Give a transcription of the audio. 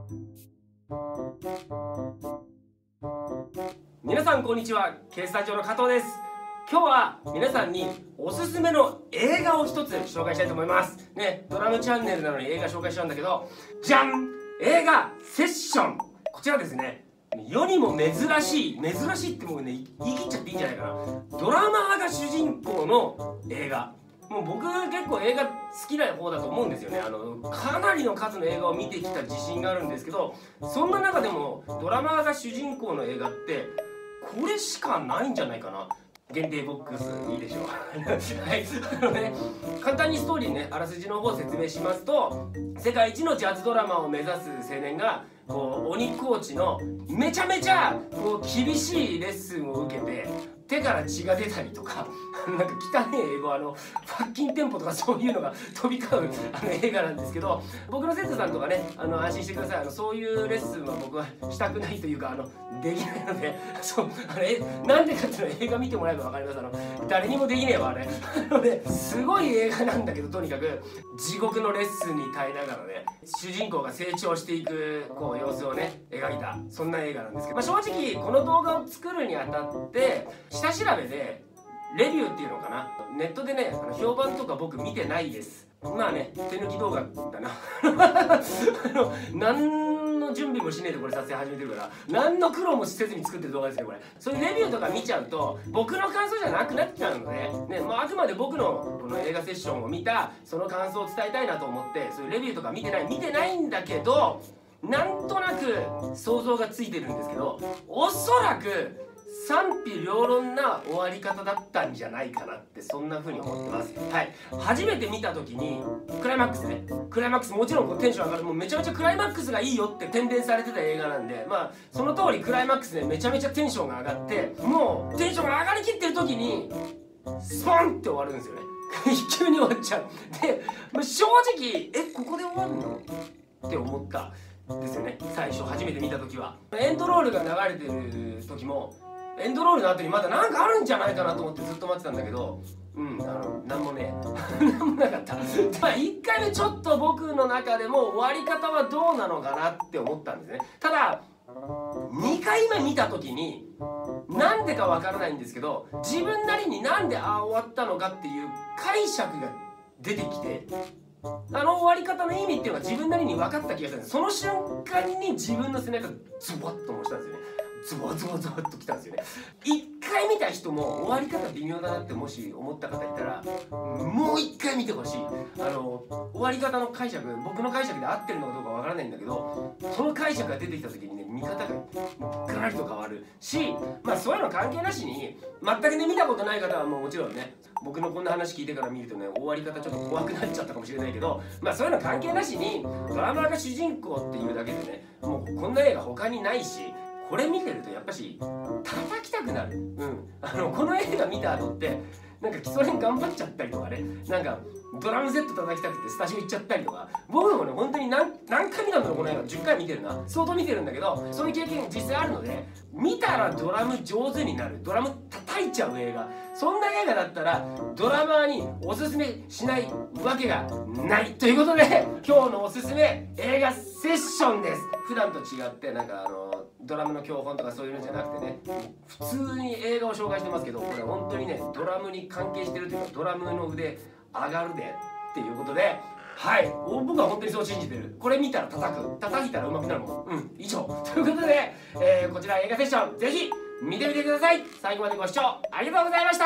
皆さんこんにちは、Kスタジオの加藤です。今日は皆さんにおすすめの映画を一つ紹介したいと思いますね。ドラムチャンネルなのに映画紹介しちゃうんだけど、じゃん、映画セッション。こちらですね、世にも珍しいってもうね、言い切っちゃっていいんじゃないかな。ドラマーが主人公の映画。もう僕結構映画好きな方だと思うんですよね。かなりの数の映画を見てきた自信があるんですけど、そんな中でもドラマーが主人公の映画ってこれしかないんじゃないかな。限定ボックスいいでしょうはい、簡単にストーリーね、あらすじの方を説明しますと、世界一のジャズドラマーを目指す青年が鬼コーチのめちゃめちゃ厳しいレッスンを受けて手から血が出たりとかなんか汚い英語ファッキンテンポとかそういうのが飛び交う映画なんですけど、僕の生徒さんとかね、安心してください。そういうレッスンは僕はしたくないというかできないので、そうなんでかっていうのは映画見てもらえば分かります。誰にもできねえわあれすごい映画なんだけど、とにかく地獄のレッスンに耐えながらね、主人公が成長していく様子をね描いた、そんな映画なんですけど、正直この動画を作るにあたって下調べでレビューっていうのかな、ネットでね評判とか僕見てないです。まあね、手抜き動画だな何の準備もしねえでこれ撮影始めてるから、何の苦労もせずに作ってる動画ですねこれ。そういうレビューとか見ちゃうと僕の感想じゃなくなっちゃうので、ね、あくまで僕のこの映画セッションを見たその感想を伝えたいなと思って、そういうレビューとか見てないんだけど、なんとなく想像がついてるんですけど、おそらく賛否両論な終わり方だったんじゃないかなって、そんな風に思ってます。はい、初めて見た時にクライマックスね、クライマックスもちろんテンション上がる、もうめちゃめちゃクライマックスがいいよって宣伝されてた映画なんで、まあその通りクライマックスでめちゃめちゃテンションが上がって、もうテンションが上がりきってる時にスポンって終わるんですよね急に終わっちゃう。で、正直ここで終わるのって思ったんですよね、最初初めて見た時は。エンドロールが流れてる時もエンドロールの後にまだ何かあるんじゃないかなと思ってずっと待ってたんだけど、なんもねなんもなかった1回目ちょっと僕の中でも終わり方はどうなのかなって思ったんですね。ただ2回目見た時になんでかわからないんですけど、自分なりになんで終わったのかっていう解釈が出てきて、終わり方の意味っていうのが自分なりに分かった気がしたんです。その瞬間に自分の背中がズバッと押したんですよね。ズバズバズバッときたんですよね。1回見た人も終わり方微妙だなってもし思った方いたら、もう1回見てほしい。終わり方の解釈、僕の解釈で合ってるのかどうかわからないんだけど、その解釈が出てきた時にね、見方がガラリと変わるし、まあそういうの関係なしに全くね見たことない方はもちろんね、僕のこんな話聞いてから見るとね、終わり方ちょっと怖くなっちゃったかもしれないけど、まあそういうの関係なしにドラマーが主人公っていうだけでね、もうこんな映画他にないし、これ見てるとやっぱし叩きたくなる。この映画見た後ってなんか基礎練頑張っちゃったりとかね、なんかドラムセット叩きたくてスタジオ行っちゃったりとか、僕もね本当に何回見たんだろうこの映画、10回見てるな、相当見てるんだけど、そういう経験実際あるので、見たらドラム上手になる、ドラム叩いちゃう映画、そんな映画だったらドラマーにおすすめしないわけがないということで、今日のおすすめ映画セッションです。普段と違ってなんかドラムの教本とかそういうのじゃなくてね、普通に映画を紹介してますけど、これ本当にねドラムに関係してるというか、ドラムの腕上がるでっていうことで、はい、僕は本当にそう信じてる。これ見たら叩いたら上手くなるもん。以上ということで、こちら映画セッションぜひ見てみてください。最後までご視聴ありがとうございました。